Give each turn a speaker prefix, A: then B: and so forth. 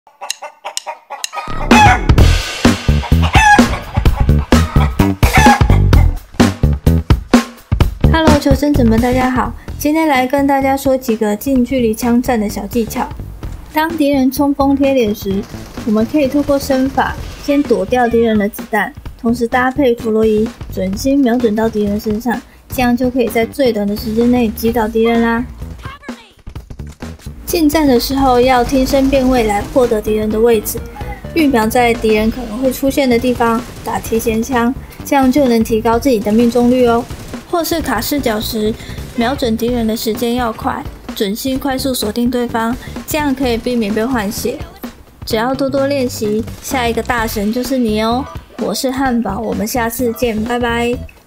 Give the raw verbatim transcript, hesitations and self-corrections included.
A: Hello， 求生者们，大家好！今天来跟大家说几个近距离枪战的小技巧。当敌人冲锋贴脸时，我们可以透过身法先躲掉敌人的子弹，同时搭配陀螺仪准心瞄准到敌人身上，这样就可以在最短的时间内击倒敌人啦。近战的时候要听声辨位来获得敌人的位置，预瞄在敌人可能会出现的地方打提前枪，这样就能提高自己的命中率哦。或是卡视角时，瞄准敌人的时间要快，准心快速锁定对方，这样可以避免被换血。只要多多练习，下一个大神就是你哦！我是汉堡，我们下次见，拜拜。